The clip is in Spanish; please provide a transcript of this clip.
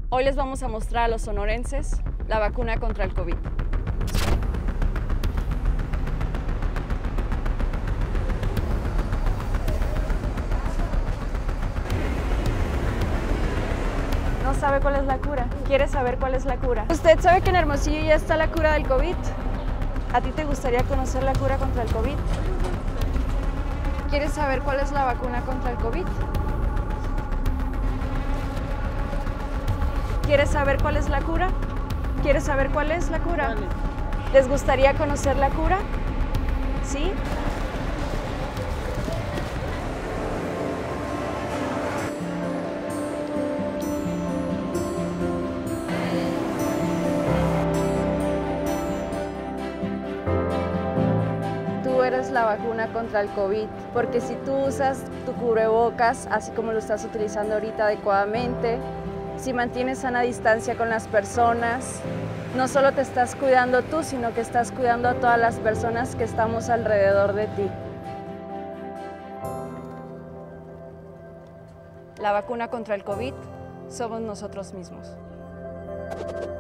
Hoy les vamos a mostrar a los sonorenses la vacuna contra el COVID. No sabe cuál es la cura. ¿Quiere saber cuál es la cura? ¿Usted sabe que en Hermosillo ya está la cura del COVID? ¿A ti te gustaría conocer la cura contra el COVID? ¿Quieres saber cuál es la vacuna contra el COVID? ¿Quieres saber cuál es la cura? ¿Quieres saber cuál es la cura? Vale. ¿Les gustaría conocer la cura? ¿Sí? Tú eres la vacuna contra el COVID, porque si tú usas tu cubrebocas, así como lo estás utilizando ahorita adecuadamente, si mantienes sana distancia con las personas, no solo te estás cuidando tú, sino que estás cuidando a todas las personas que estamos alrededor de ti. La vacuna contra el COVID somos nosotros mismos.